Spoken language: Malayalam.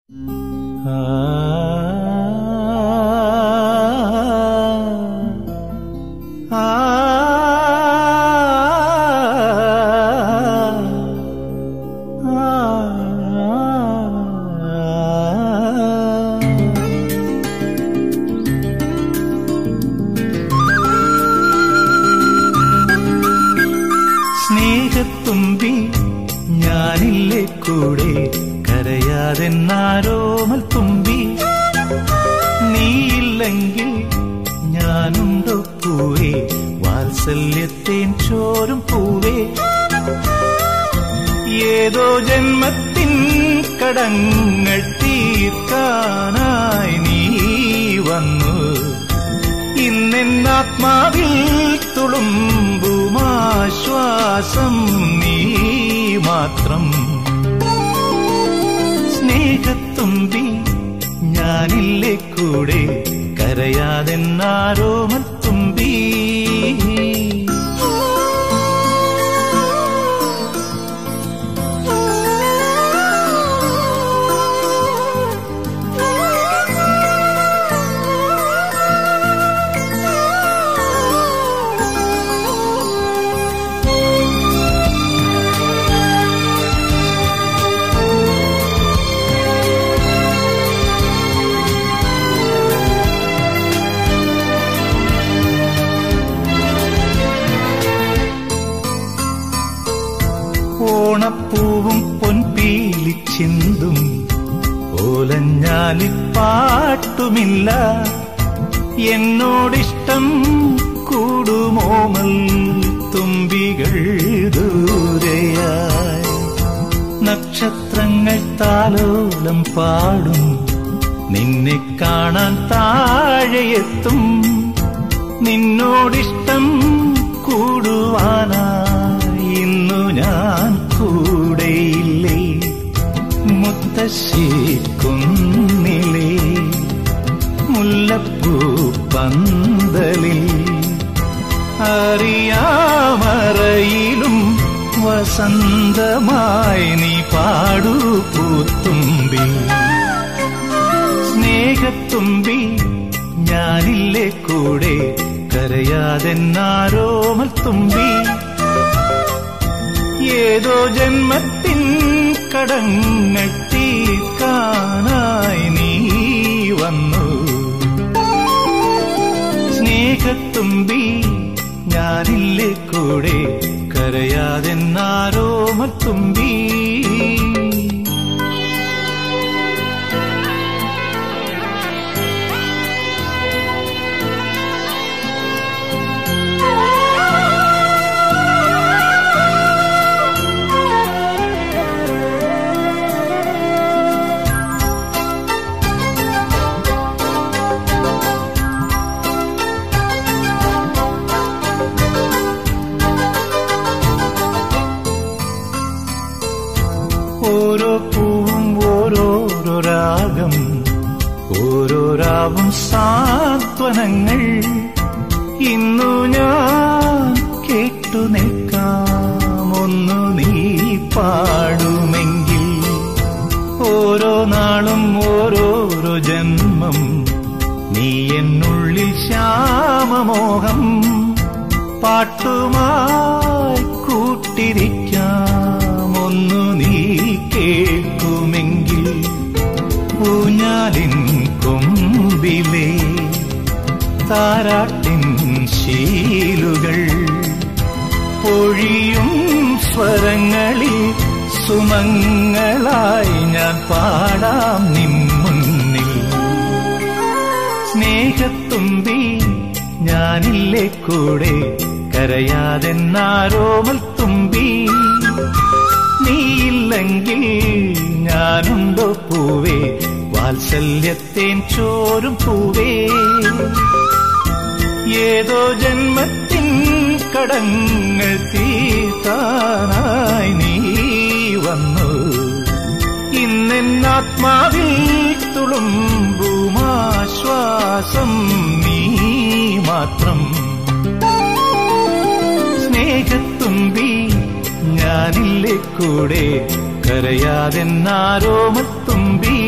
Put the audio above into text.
സ്നേഹത്തുമ്പി ഞാനില്ലേ കൂടെ കരയാതെന്നാരോമൽ തുമ്പി നീയില്ലെങ്കിൽ ഞാനുണ്ടോ പൂവേ വാത്സല്യത്തേൻ ചോരും പൂവേ ഏതോ ജന്മത്തിൻ കടങ്ങൾ തീർക്കാനായി നീ വന്നു ഇന്നെന്നാത്മാവിൽ തുളുമ്പുമാശ്വാസം നീ മാത്രം സ്നേഹത്തുമ്പി ഞാനില്ലേ കൂടെ കരയാതെന്നാരോമൽ തുമ്പി ഓണപ്പൂവും പൊൻപീലിച്ചിന്തും ഓലഞ്ഞാലിപ്പാട്ടുമില്ല എന്നോടിഷ്ടം കൂടുമോമൽ തുമ്പികൾ ദൂരെയായി നക്ഷത്രങ്ങൾ താലോലം പാടും നിന്നെ കാണാൻ താഴെയെത്തും നിന്നോടിഷ്ടം കൂടുവാനായി ഇന്നു ഞാൻ കൂടെയില്ലേ മുത്തശ്ശി കുന്നിലേ മുല്ലപ്പൂ പന്തലിൽ അറിയാമറയിലും വസന്തമായി നീ പാടൂ പൂത്തുമ്പി സ്നേഹത്തുമ്പി ഞാനില്ലേ കൂടെ കരയാതെന്നാരോമൽ തുമ്പി ഏതോ ജന്മത്തിൻ കടങ്ങൾ തീർക്കാനായി നീ വന്നു സ്നേഹത്തുമ്പി ഞാനില്ലേ കൂടെ കരയാതെന്നാരോമൽ തുമ്പി ഓരോ പൂവും ഓരോരോ രാഗം ഓരോ രാവും സാന്ത്വനങ്ങൾ ഇന്നു ഞാൻ കേട്ടു നിൽക്കാം ഒന്നു നീ പാടുമെങ്കിൽ ഓരോ നാളും ഓരോരോ ജന്മം നീ എന്നുള്ളിൽ ശ്യാമമോഹം പാട്ടുമായി കൂട്ടിരിക്കാം ഒന്നു നീ കേൾക്കുമെങ്കിൽ ഊഞ്ഞാലിൻ കൊമ്പിലെ താരാട്ടിൻ ശീലുകൾ പൊഴിയും സ്വരങ്ങളിൽ സുമങ്ങളായി ഞാൻ പാടാം നിൻ മുന്നിൽ സ്നേഹത്തുമ്പി ഞാനില്ലേ കൂടെ കരയാതെന്നാരോമൽ തുമ്പി നീയില്ലെങ്കിൽ ഞാനുണ്ടോ പൂവേ വാത്സല്യത്തേൻ ചോരും പൂവേ ഏതോ ജന്മത്തിൻ കടങ്ങൾ തീർക്കാനായി നീ വന്നു ഇന്നെന്നാത്മാവിൽ തുളുമ്പുമാശ്വാസം നീ മാത്രം സ്നേഹത്തുമ്പി ഞാനില്ലേ കൂടെ കരയാതെന്നാരോമൽ തുമ്പി